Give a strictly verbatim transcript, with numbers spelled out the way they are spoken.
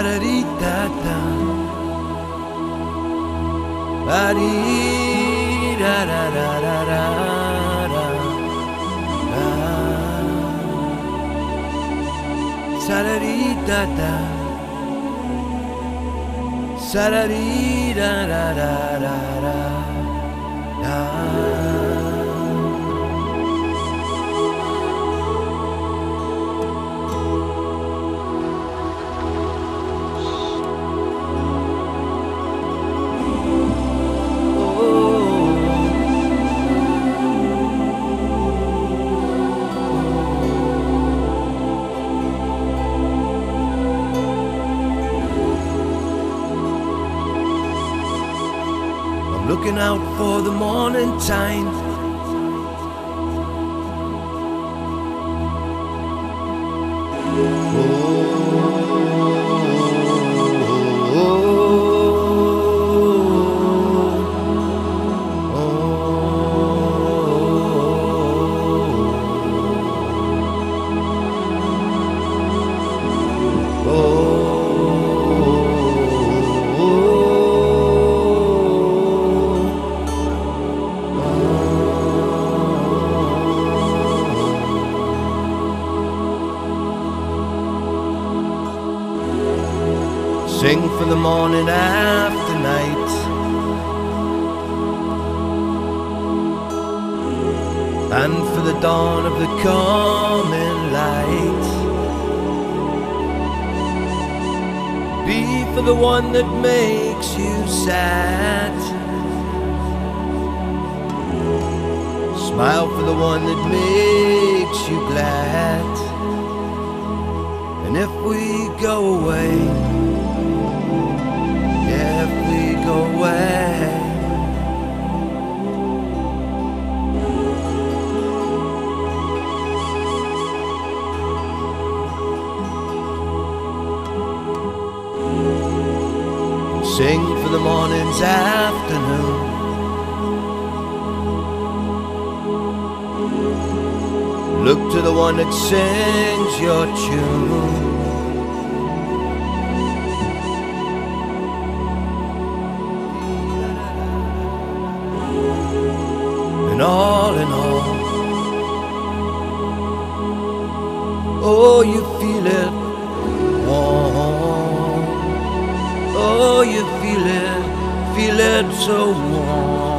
sa-da-dee-da-da, ba-dee-da-da-da-da-da-da, sa-da-dee-da-da, sa-da-dee-da-da-da-da-da. Looking out for the morning time, oh, oh, oh, oh, oh. Sing for the morning after night, and for the dawn of the coming light. Be for the one that makes you sad, smile for the one that makes you glad. And if we go away, if we go away, sing for the morning's afternoon, look to the one that sings your tune. And all in all, oh, you feel it warm. Oh, you feel it, feel it so warm.